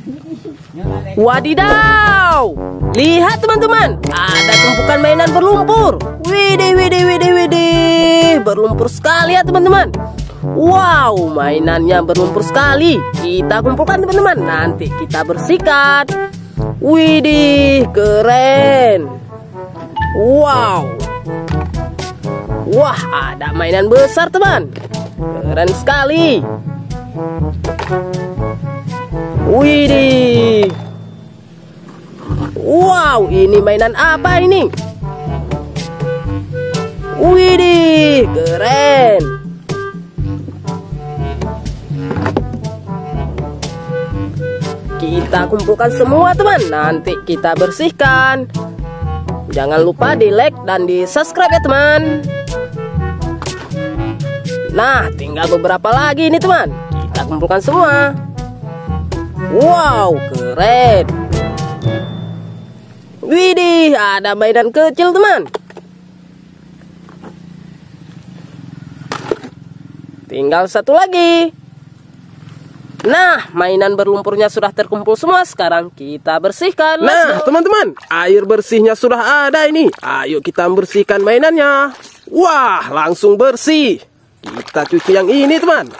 Wadidaw, lihat teman-teman, ada tumpukan mainan berlumpur. Widih, widih, widih, widih, berlumpur sekali ya teman-teman. Wow, mainannya berlumpur sekali. Kita kumpulkan teman-teman, nanti kita bersihkan. Widih, keren. Wow. Wah, ada mainan besar teman. Keren sekali. Widih. Wow, ini mainan apa ini? Widih, keren. Kita kumpulkan semua teman, nanti kita bersihkan. Jangan lupa di like dan di subscribe ya teman. Nah, tinggal beberapa lagi ini teman. Kita kumpulkan semua. Wow, keren. Widih, ada mainan kecil teman. Tinggal satu lagi. Nah, mainan berlumpurnya sudah terkumpul semua. Sekarang kita bersihkan. Nah, teman-teman, air bersihnya sudah ada ini. Ayo kita bersihkan mainannya. Wah, langsung bersih. Kita cuci yang ini, teman.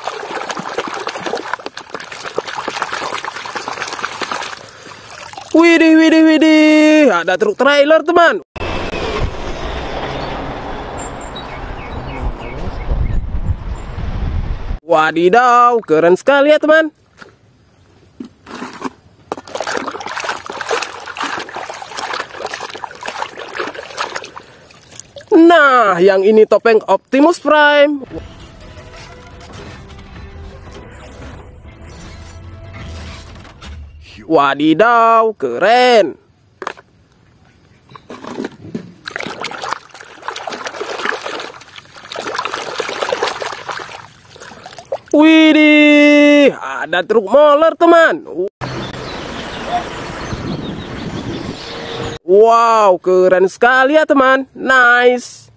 Widih, widih, widih. Ada truk trailer, teman. Wadidaw, keren sekali ya, teman. Nah, yang ini topeng Optimus Prime. Wadidaw, keren. Widih, ada truk moler teman. Wow, keren sekali ya teman. Nice.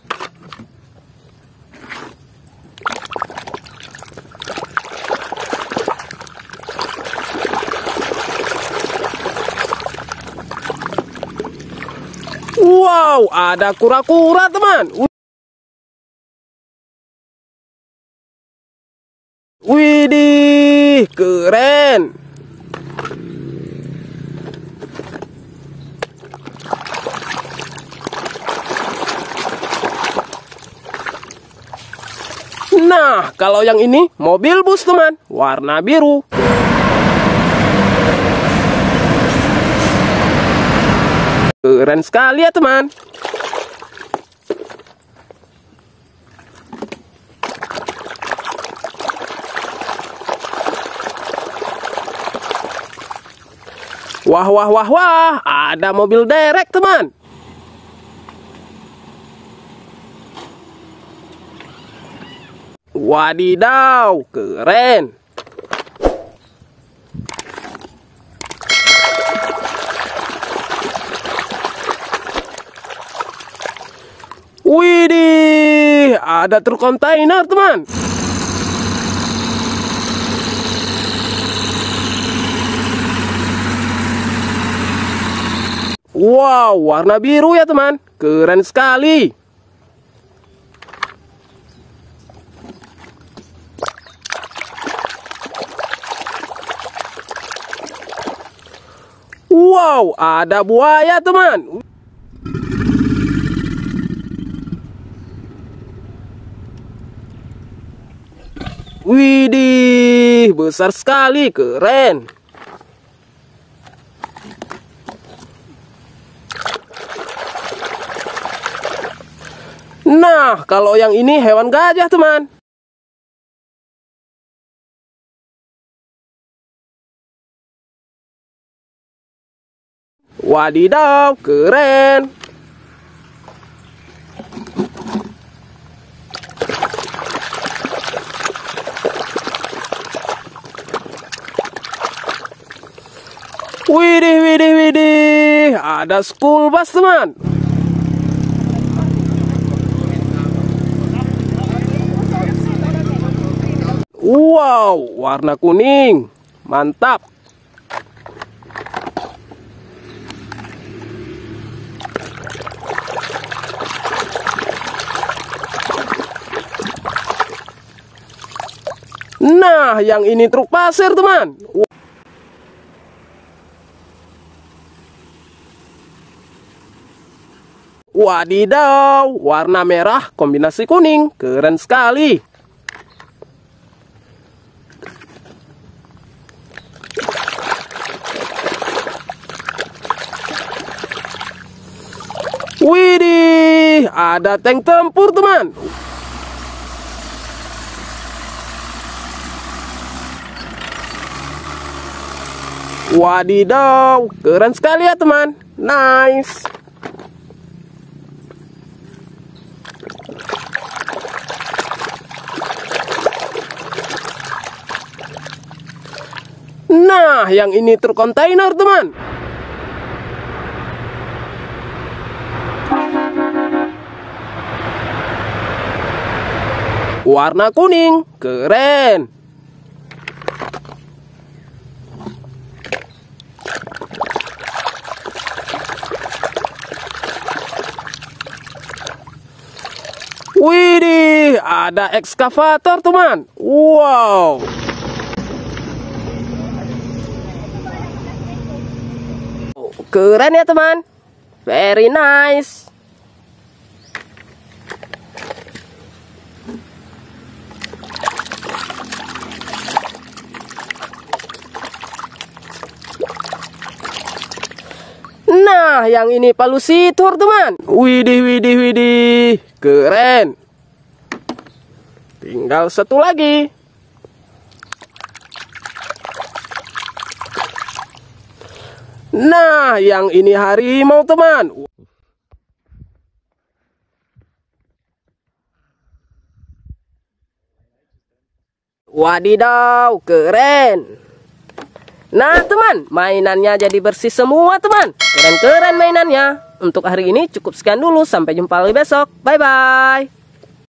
Wow, ada kura-kura teman. Widih, keren. Nah, kalau yang ini mobil bus teman, warna biru. Keren sekali ya teman. Wah, wah, wah, wah, ada mobil derek teman. Wadidaw, keren. Widih, ada truk kontainer teman. Wow, warna biru ya teman. Keren sekali. Wow, ada buaya teman. Widih, besar sekali, keren. Nah, kalau yang ini hewan gajah teman. Wadidaw, keren. Widih, widih, widih. Ada school bus teman. Wow, warna kuning. Mantap. Nah, yang ini truk pasir, teman. Wadidaw, warna merah kombinasi kuning, keren sekali. Widih, ada tank tempur, teman. Wadidaw, keren sekali ya, teman. Nice. Nah, yang ini truk kontainer, teman. Warna kuning, keren. Widih, ada ekskavator, teman. Wow. Keren ya teman. Very nice. Nah, yang ini palusitor, teman. Widih, widih, widih. Keren. Tinggal satu lagi. Nah, yang ini harimau, teman. Wadidaw, keren. Nah teman, mainannya jadi bersih semua teman. Keren-keren mainannya. Untuk hari ini cukup sekian dulu. Sampai jumpa lagi besok. Bye-bye.